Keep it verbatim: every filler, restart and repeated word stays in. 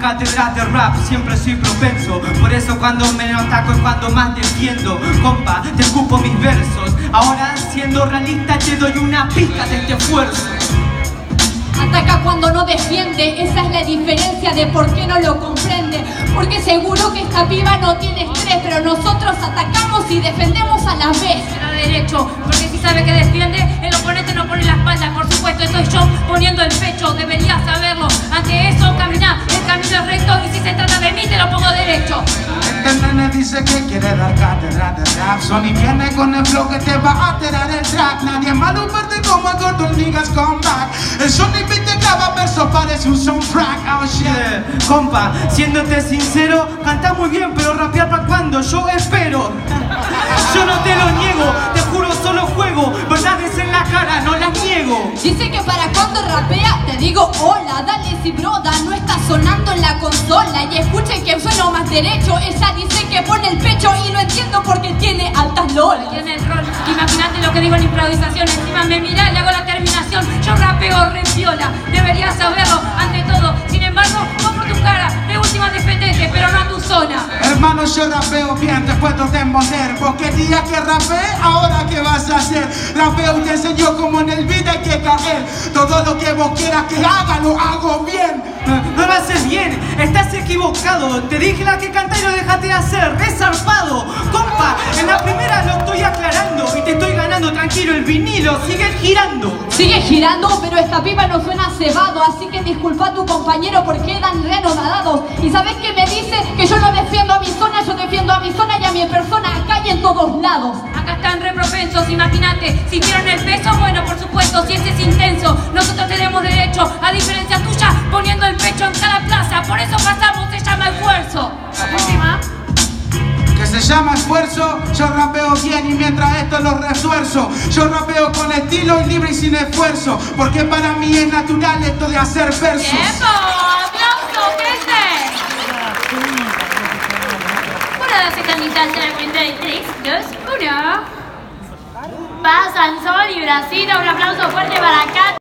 cátedras de rap siempre soy propenso. Por eso cuando me ataco es cuando más defiendo. Compa, te escupo mis versos. Ahora siendo realista te doy una pista de este esfuerzo. Ataca cuando no defiende, esa es la diferencia de por qué no lo comprende. Porque seguro que esta piba no tiene estrés, pero nosotros atacamos y defendemos a la vez. Será derecho, porque si sabe que defiende, el oponente no pone la espalda. Por supuesto, estoy yo poniendo el pecho, deberías saberlo. Ante eso, camina, el camino es recto, y si se trata de mí, te lo pongo derecho. Este nene dice que quiere dar cátedra de rap. Sony viene con el flow que te va a tirar el track. Nadie malo verde como el gordo, el niggas come back. El Sony beat te graba verso, parece un soundtrack. Oh shit. Yeah. Compa, siéndote sincero, cantás muy bien, pero rapear para cuando yo espero. Yo no te lo niego, te juro solo juego. Verdades en la cara, no las niego. Dice que para cuando rapea, te digo hola, dale si broda, no está sonando en la consola. Y escuchen que sueno más derecho, ella dice que pone el pecho y no entiendo por qué tiene altas lolas. Tiene el rol, imagínate lo que digo en improvisación. Encima me mira y hago la terminación. Yo rapeo re piola, deberías saberlo ante todo. Sin embargo, vos por tu cara, de última defendete, pero no a tu zona. Hermano, yo rapeo bien, te puedo demonder. Porque el día que rapeé, ahora qué vas a hacer. Rapeo y te enseño como en el beat hay que caer. Todo lo que vos quieras que haga, lo hago bien. No lo haces bien, estás equivocado. Te dije la que canta y lo dejaste de hacer, resarpado. Compa, en la primera lo estoy aclarando y te estoy ganando, tranquilo, el vinilo sigue girando. Sigue girando, pero esta pipa no suena cebado. Así que disculpa a tu compañero porque quedan renodadados. Y ¿sabes qué me dice? Que yo no defiendo a mi zona, yo defiendo a mi zona y a mi persona acá y en todos lados. Acá están re propensos, imagínate. ¿Sintieron el peso? Bueno, por supuesto, si ese es intenso. Nosotros tenemos derecho, a diferencia tuya, poniendo el pecho en cada plaza. Por eso pasamos, se llama esfuerzo. Última. Que se llama esfuerzo, yo rapeo bien y mientras esto lo refuerzo. Yo rapeo con estilo y libre y sin esfuerzo. Porque para mí es natural esto de hacer versos. ¡Tiempo! ¡Aplauso! ¡Crece! Una secundita, treinta y tres, dos, uno. Pasa el sol y Brasil, un aplauso fuerte para acá.